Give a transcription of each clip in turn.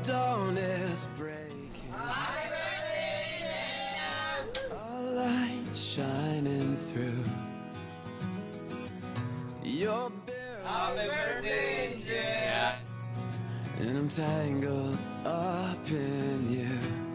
dawn is breaking. Happy birthday, a light shining through your beard. Happy birthday, Angel. And I'm tangled up in you.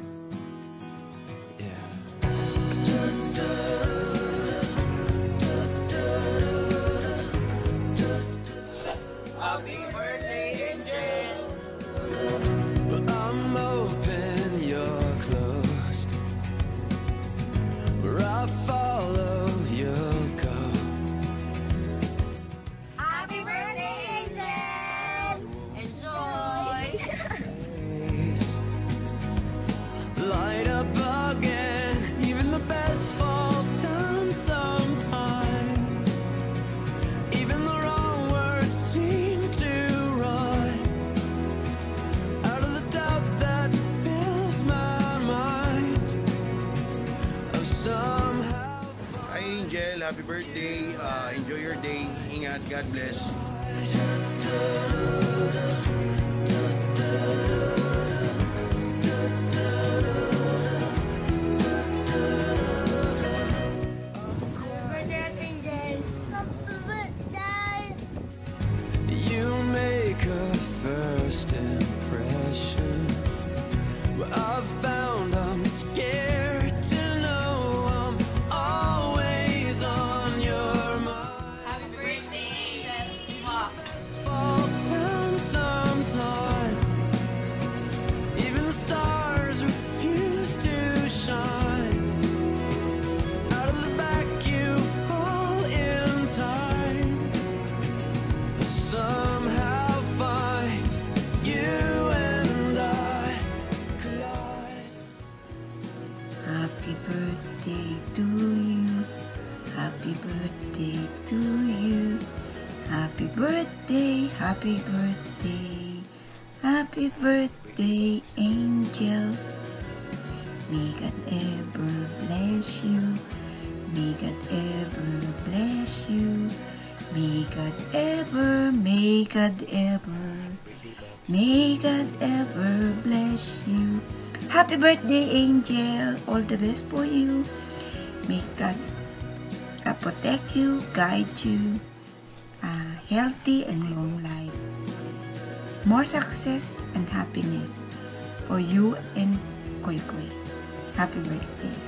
Happy birthday, Angel! But I'm open, you're closed. Where I follow, you'll go. Happy birthday, Angel! Enjoy! Light up again, even the best fall down sometime. Even the wrong words seem to rhyme. Out of the doubt that fills my mind, oh, somehow. Hi, Angel. Happy birthday. Enjoy your day. Ingat. God bless. Birthday, Angel! Happy birthday! You make a first impression. Well, I've found I'm scared to know I'm always on your mind. Happy birthday, Angel! Fall down sometime. Even the stars refuse to shine. Out of the back you fall in time. Somehow find you and I collide. Happy birthday to you. Happy birthday to you. Happy birthday, happy birthday. Happy birthday, Angel. May God ever bless you. May God ever bless you. May God ever, may God ever, may God ever bless you. Happy birthday, Angel. All the best for you. May God protect you, guide you, healthy and long life. More success and happiness for you and Koy Koy. Happy birthday.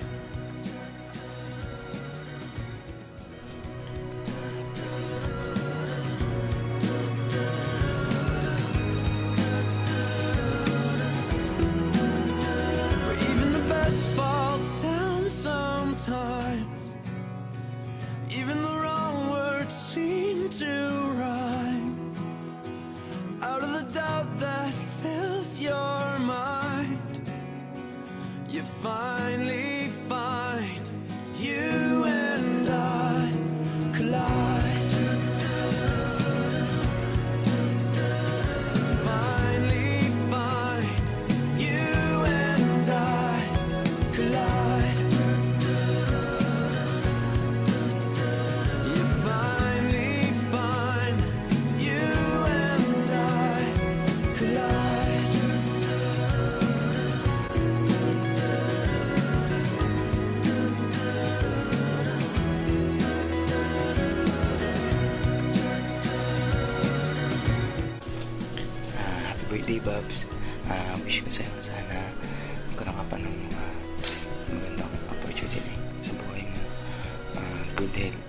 Where even the best fall down sometimes. Even the wrong words seem to rhyme. Out of the doubt that fills your mind, you finally find you and I collide. Finally find you and I collide. You finally find you and I collide. Happy birthday, Babs. Wish ko sa'yo sana magkaroon ka pa ng magandang opportunity sa buhay mo. Good health.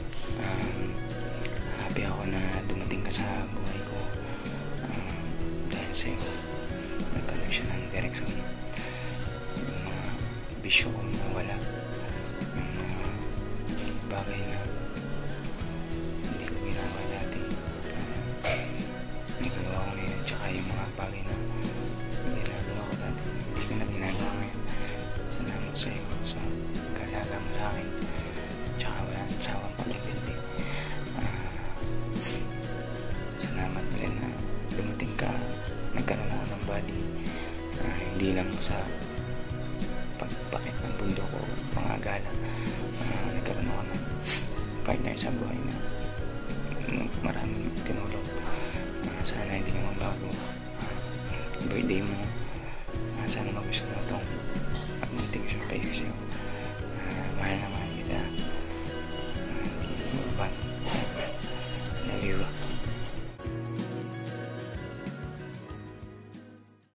Happy ako na dumating ka sa buhay ko. Dahil sa'yo, nagkaroon siya ng direction. Yung mga bisyo ko nawala. Yung mga bagay na hindi ko ginawa dati. Nagagawa ko ngayon, tsaka yung mga bagay na ginagawa ko dati, hindi ko na ginagawa ngayon. Salamat sa iyo sa pag-alaga mo sa akin, tsaka wala nang sawang paglilindi. Salamat rin na dumating ka, nagkaroon ako ng body, hindi lang sa pagpakit ng bundo ko, mga gala. Nagkaroon ako ng partner sa buhay na maraming tinulong. Sana hindi ka magbago. Birthday mo, ko sa'yo.